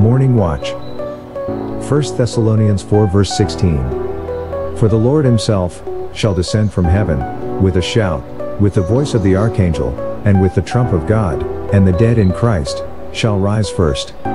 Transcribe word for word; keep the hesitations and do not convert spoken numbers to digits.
Morning Watch. First Thessalonians four verse sixteen. For the Lord himself shall descend from heaven with a shout, with the voice of the archangel, and with the trump of God, and the dead in Christ shall rise first.